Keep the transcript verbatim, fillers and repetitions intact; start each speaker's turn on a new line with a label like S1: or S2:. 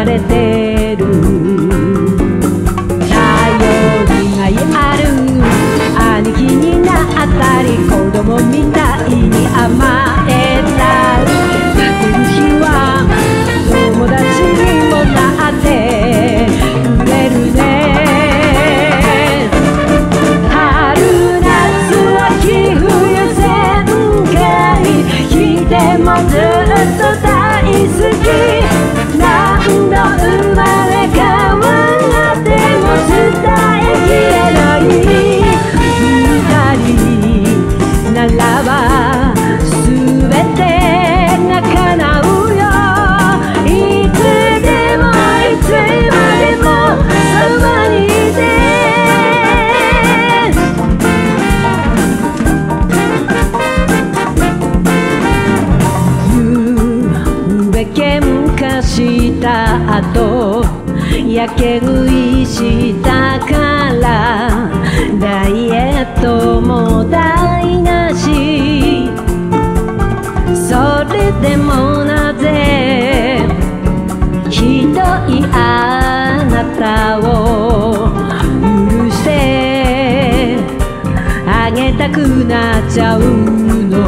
S1: まれてる。頼りがいある兄貴になったり、子供みたいに甘えたり、泣ける日は友達にもなってくれるね。春夏秋冬せんかい来てもずっと大好き。何度生まれ変わっても伝えきれない。二人ならば全てが叶うよ。いつでもいつまでもそばにいて。喧嘩した後やけ食いしたからダイエットも台無し。それでもなぜひどいあなたを許してあげたくなっちゃうの。